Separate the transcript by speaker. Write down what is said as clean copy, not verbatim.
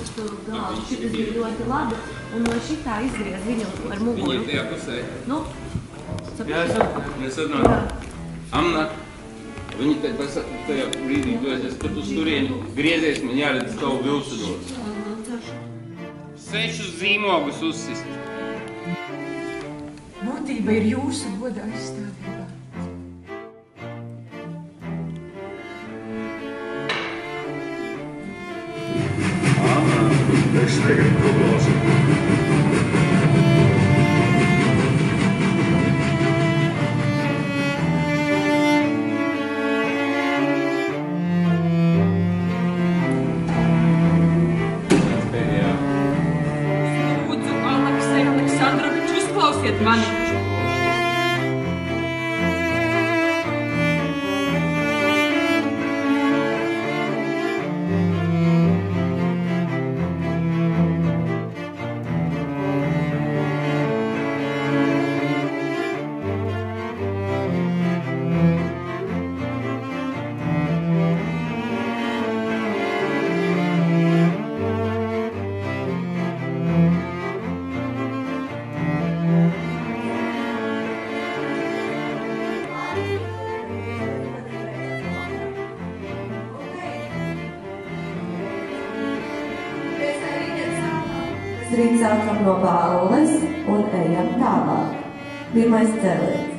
Speaker 1: galvu. Šitas bija ļoti labi, un no šitā izgriez viņu ar muguru.
Speaker 2: Viņi ir tajā pusē?
Speaker 1: Nu,
Speaker 2: sapratu. Amna, viņi tajā brīdī dozies, kad uz turieni griezies, man jāredz tavu vilsudos. 6 zīmogus uzsist.
Speaker 3: Motība ir jūsu goda aizstāvībā.
Speaker 4: Es negribu to klausīt.
Speaker 3: Lūdzu, Aleksej, Aleksandrovič, uzklausiet mani!
Speaker 5: Rīt sākam no balles un ejam tālāk. Pirmais cēliens.